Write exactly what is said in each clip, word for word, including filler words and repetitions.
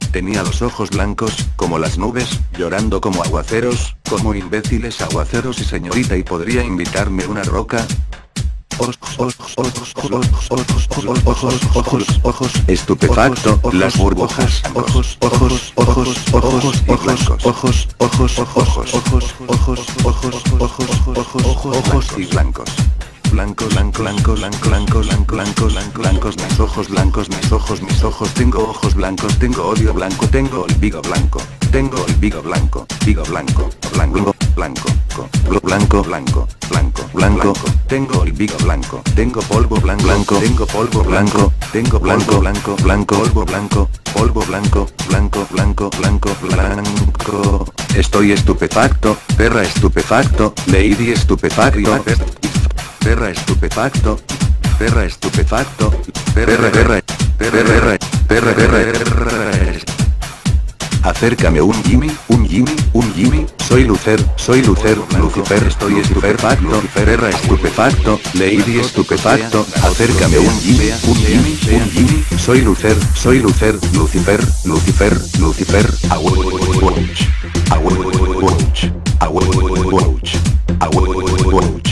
Tenía los ojos blancos, como las nubes, llorando como aguaceros, como imbéciles aguaceros y señorita y podría invitarme una roca. Ojos, ojos, ojos, ojos, ojos, ojos, ojos, ojos, ojos, estupefacto, las burbujas, ojos, ojos, ojos, ojos, ojos, ojos, ojos, ojos, ojos, ojos, ojos, ojos, ojos, ojos, ojos y blancos. Blanco, blanco, blanco, blanco, blanco, blanco, blanco, blanco, blancos, mis ojos blancos, mis ojos, mis ojos, tengo ojos blancos, tengo odio blanco, tengo el bigo blanco, tengo el bigo blanco, bigo blanco, blanco, blanco, blanco, blanco, blanco, blanco, tengo el bigo blanco, tengo polvo blanco, blanco, tengo polvo blanco, tengo blanco, blanco, blanco, polvo blanco, polvo blanco, blanco, blanco, blanco, blanco, estoy estupefacto, perra estupefacto, lady estupefacto. Perra estupefacto, perra estupefacto, perra, perra, perra, perra, perra, perra, perra. Acércame un Jimmy, un Jimmy, un Jimmy, soy Lucer, soy Lucer, Lucifer, estoy estupefacto, perra estupefacto, lady estupefacto, acércame un Jimmy, un Jimmy, un Jimmy, soy Lucer, soy Lucer, Lucifer, Lucifer, Lucifer, awouch, awouch, awouch, awouch.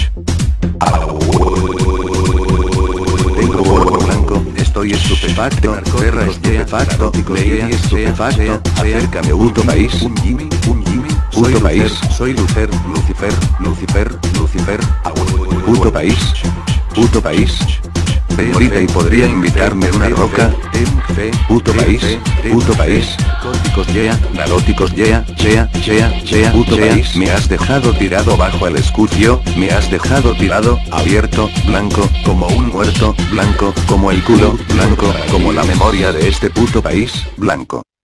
Tengo polvo blanco, estoy estupefacto, perra estupefacto, lady estupefacto, acércame puto país, un Jimmy, un Jimmy, puto país, soy Lucer, Lucifer, Lucifer, Lucifer, puto país, puto país. Ahorita y podría invitarme una roca, puto país, puto país, cóticos yeah, nalóticos yeah, yeah, yeah, yeah, puto país, me has dejado tirado bajo el escucio, me has dejado tirado, abierto, blanco, como un muerto, blanco, como el culo, blanco, como la memoria de este puto país, blanco.